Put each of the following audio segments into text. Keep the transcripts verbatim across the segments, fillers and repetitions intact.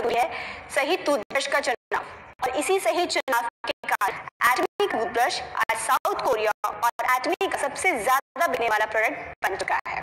जरूरी है सही टूथब्रश का चुनाव, और इसी सही चुनाव के कारण एटमी टूथब्रश आज साउथ कोरिया और एटमी का सबसे ज्यादा बिकने वाला प्रोडक्ट बन चुका है।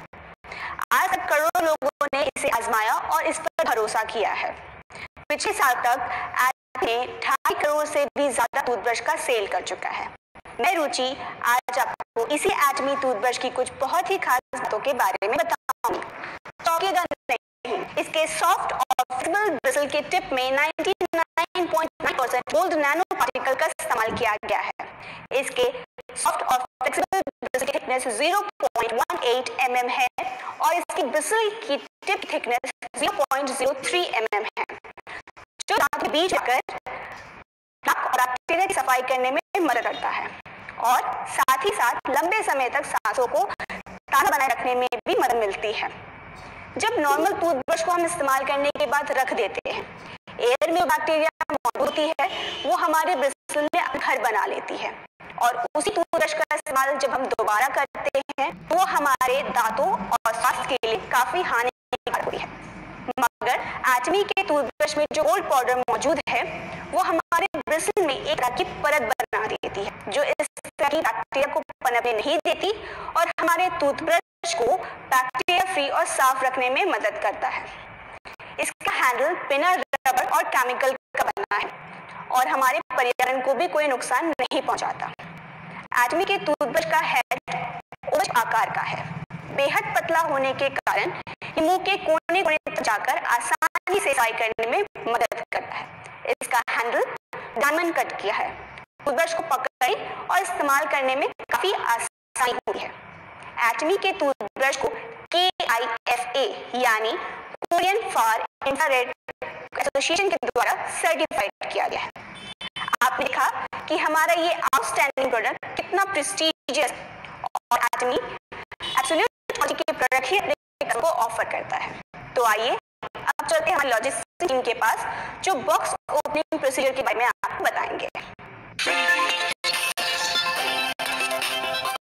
आज तक करोड़ों लोगों ने इसे आजमाया और इस पर भरोसा किया है। पिछले साल तक एटमी ढाई करोड़ से भी ज्यादा टूथब्रश का सेल कर चुका है। मैं रुचि आज आपको इसी एटमी टूथब्रश की कुछ बहुत ही खास बातों के बारे में बताऊंगी। चौंकिएगा नहीं, इसके सॉफ्ट और फ्लेक्सिबल ब्रिसल के टिप में निन्यानवे पॉइंट नौ परसेंट गोल्ड नैनो पार्टिकल का इस्तेमाल किया गया है। इसके सॉफ्ट और फ्लेक्सिबल ब्रिसल की thickness zero point one eight M M है और इसकी ब्रिसल की tip thickness zero point zero three M M है, जो दांत के बीच आकर नाक और बैक्टीरिया की सफाई करने में मदद करता है और साथ ही साथ लंबे समय तक सांसों को ताज़ा बनाए रखने में भी मदद मिलती है। जब नॉर्मल टूथब्रश को हम इस्तेमाल करने के बाद रख देते हैं, एयर में बैक्टीरिया मौजूद होती है, वो हमारे ब्रिसल में घर बना लेती है और उसी टूथब्रश का इस्तेमाल जब हम दोबारा करते हैं तो वो हमारे दांतों और स्वास्थ्य के लिए काफी हानिकारक होती है। मगर एटमी के टूथब्रश में जो गोल्ड पाउडर मौजूद है वो हमारे ब्रिसल में एक तरह की परत बना देती है, जो इस तरह की बैक्टीरिया को पनपने नहीं देती और हमारे टूथब्रश को बैक्टीरिया फ्री और साफ रखने में मदद करता है। इसका हैंडल बिना रबर और केमिकल का बना है और हमारे पर्यावरण को भी कोई नुकसान नहीं पहुंचाता। एटमी के टूथब्रश का हेड ओवल आकार का है। बेहद पतला होने के कारण ये मुंह के कोने कोने तक जाकर आसानी से सफाई करने में मदद करता है। इसका हैंडल डायमंड कट किया है। टूथब्रश को पकड़ने और इस्तेमाल करने में काफी आसानी होती है। एटमी के टूथब्रश को के आई एफ ए यानी कोरियन फार इंफ्रारेड एसोसिएशन के द्वारा सर्टिफाइड किया गया है। आपने देखा कि हमारा ये आउटस्टैंडिंग प्रोडक्ट कितना प्रेस्टीजियस और एटमी एब्सोल्यूट क्वालिटी के प्रोडक्ट ही अपने को ऑफर करता है। तो आइए अब चलते हैं हमारे लॉजिस्टिक्स टीम के पास, जो बॉक्स ओपनिंग प्रोसीजर के बारे में आपको बताएंगे।